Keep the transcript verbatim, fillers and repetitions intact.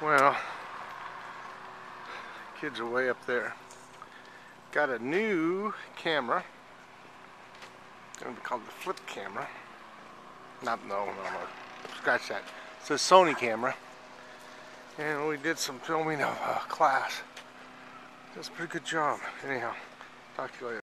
Well, kids are way up there. Got a new camera. It's gonna be called the flip camera. Not no, no, no. Scratch that. It's a Sony camera. And we did some filming of a class. Does a pretty good job. Anyhow, talk to you later.